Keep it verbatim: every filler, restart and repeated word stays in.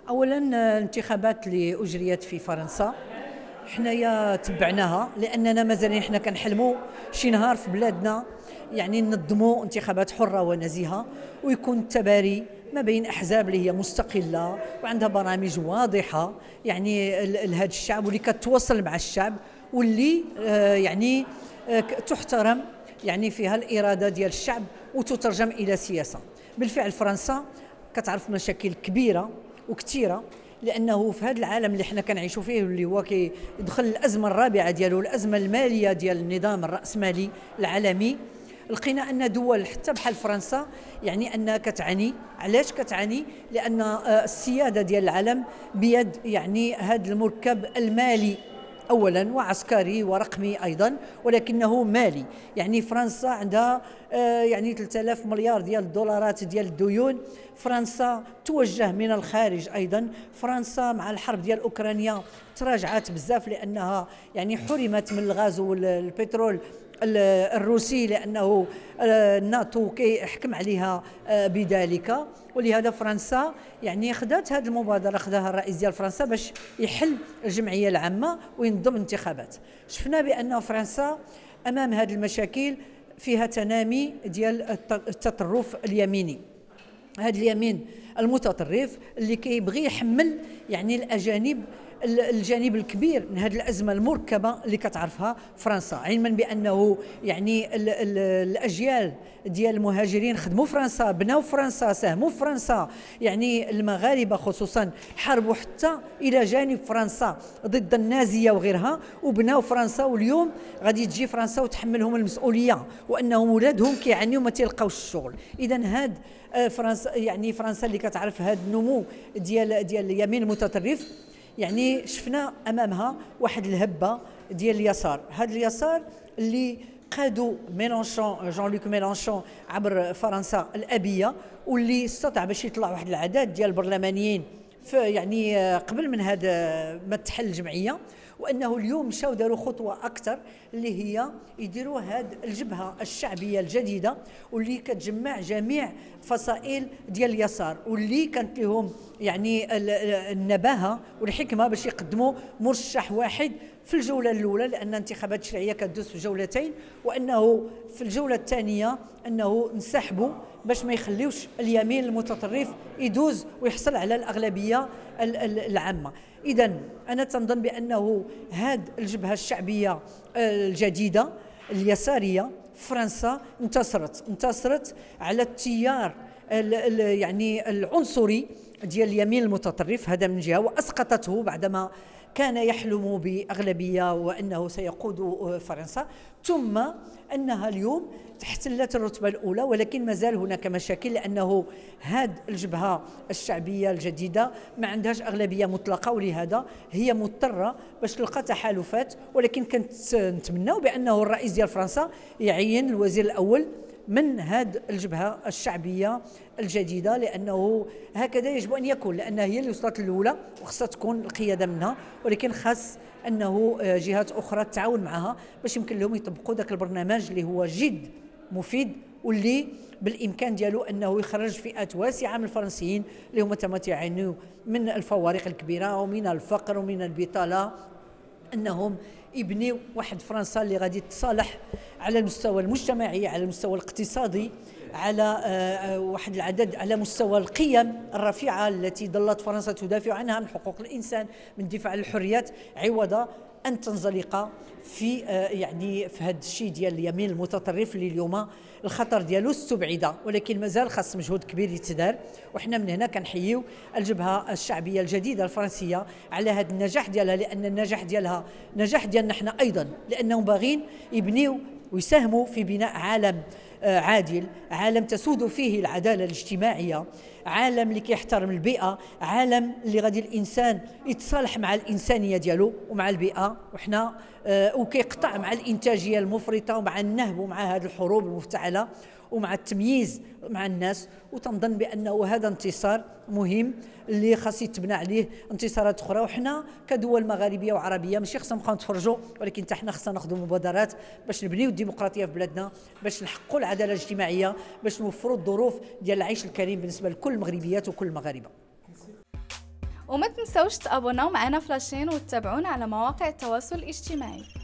اولا الانتخابات اللي اجريت في فرنسا حنايا تبعناها لاننا مازال حنا كنحلموا شي نهار في بلادنا يعني ننظموا انتخابات حره ونزيهه ويكون التباري ما بين احزاب اللي هي مستقله وعندها برامج واضحه يعني لهذا الشعب واللي كتواصل مع الشعب واللي آه يعني آه تحترم يعني فيها الاراده ديال الشعب وتترجم الى سياسه. بالفعل فرنسا كتعرف مشاكل كبيره وكثيره لانه في هذا العالم اللي حنا كنعيشوا فيه واللي هو كيدخل الازمه الرابعه ديالو الازمه الماليه ديال النظام الراسمالي العالمي. لقينا ان دول حتى بحال فرنسا يعني انها كتعاني. علاش كتعاني؟ لان السياده ديال العالم بيد يعني هذا المركب المالي اولا وعسكري ورقمي ايضا ولكنه مالي. يعني فرنسا عندها يعني ثلاثة آلاف مليار ديال الدولارات ديال الديون. فرنسا توجه من الخارج ايضا. فرنسا مع الحرب ديال اوكرانيا تراجعت بزاف لانها يعني حرمت من الغاز والبترول الروسي لانه الناتو كيحكم عليها بذلك. ولهذا فرنسا يعني خدات هذه المبادره خداها الرئيس ديال فرنسا باش يحل الجمعيه العامه وينظم انتخابات. شفنا بان فرنسا امام هذه المشاكل فيها تنامي ديال التطرف اليميني. هذا اليمين المتطرف اللي كيبغي يحمل يعني الاجانب الجانب الكبير من هذه الازمه المركبه اللي كتعرفها فرنسا، علما بانه يعني ال ال الاجيال ديال المهاجرين خدموا فرنسا، بناو فرنسا، ساهموا في فرنسا. يعني المغاربه خصوصا حاربوا حتى الى جانب فرنسا ضد النازيه وغيرها وبناو فرنسا، واليوم غادي تجي فرنسا وتحملهم المسؤوليه وانهم ولادهم كيعانيوا ما تيلقاوش الشغل. اذا هاد فرنسا يعني فرنسا اللي كتعرف هذا النمو ديال ديال اليمين المتطرف يعني شفنا امامها واحد الهبه ديال اليسار. هذا اليسار اللي قادوا ميلانشون جان لوك ميلانشون عبر فرنسا الابيه واللي استطاع باش يطلع واحد العدد ديال البرلمانيين يعني قبل من هذا ما تحل الجمعيه، وانه اليوم مشاو داروا خطوه اكثر اللي هي يديروا هذه الجبهه الشعبيه الجديده واللي كتجمع جميع فصائل ديال اليسار واللي كانت لهم يعني النباهه والحكمه باش يقدموا مرشح واحد في الجوله الاولى لان انتخابات الشرعيه كتدوز في جولتين، وانه في الجوله الثانيه انه انسحبوا باش ما يخليوش اليمين المتطرف يدوز ويحصل على الاغلبيه العامه. اذا انا تنظن بانه هذه الجبهه الشعبيه الجديده اليساريه فرنسا انتصرت انتصرت على التيار يعني العنصري ديال اليمين المتطرف هذا من جهه، واسقطته بعدما كان يحلم بأغلبية وأنه سيقود فرنسا، ثم أنها اليوم احتلت الرتبة الأولى. ولكن ما زال هناك مشاكل لأنه هذه الجبهة الشعبية الجديدة ما عندهاش أغلبية مطلقة، ولهذا هي مضطرة باش تلقى تحالفات. ولكن كنت نتمناو بأنه الرئيس ديال فرنسا يعين الوزير الأول من هذه الجبهة الشعبية الجديدة لأنه هكذا يجب أن يكون، لأنها هي اللي وصلت الأولى وخصها تكون القيادة منها، ولكن خاص أنه جهات أخرى تتعاون معها باش يمكن لهم يطبقوا ذاك البرنامج اللي هو جد مفيد واللي بالإمكان ديالو أنه يخرج فئات واسعة من الفرنسيين اللي هما تما تيعانيوا من الفوارق الكبيرة ومن الفقر ومن البطالة، أنهم يبنيو واحد فرنسا اللي غادي تصالح على المستوى المجتمعي، على المستوى الاقتصادي، على واحد العدد، على مستوى القيم الرفيعة التي ظلت فرنسا تدافع عنها من حقوق الإنسان، من الدفاع عن الحريات، عوض أن تنزلق في يعني في هذا الشيء ديال اليمين المتطرف اللي اليوم الخطر ديالو استبعد، ولكن مازال خاص مجهود كبير يتدار. وحنا من هنا كنحييو الجبهه الشعبيه الجديده الفرنسيه على هذا النجاح ديالها، لان النجاح ديالها نجاح ديالنا حنا ايضا، لانهم باغيين يبنيو ويساهموا في بناء عالم عادل، عالم تسود فيه العداله الاجتماعيه، عالم اللي كيحترم البيئه، عالم اللي غادي الانسان يتصالح مع الانسانيه ديالو ومع البيئه وحنا آه وكيقطع مع الانتاجيه المفرطه ومع النهب ومع هذه الحروب المفتعله ومع التمييز مع الناس. وتنظن بانه هذا انتصار مهم اللي خاص يتبنى عليه انتصارات اخرى، وحنا كدول مغاربيه وعربيه ماشي خصنا نبقاو نتفرجوا، ولكن حتى حنا خصنا ناخذوا مبادرات باش نبنيو الديمقراطيه في بلادنا، باش نحققوا العداله الاجتماعيه، باش نوفروا الظروف ديال العيش الكريم بالنسبه لكل المغربيات وكل المغاربه. وما تنسوش تابوناو معنا فلاشين وتتابعونا على مواقع التواصل الاجتماعي.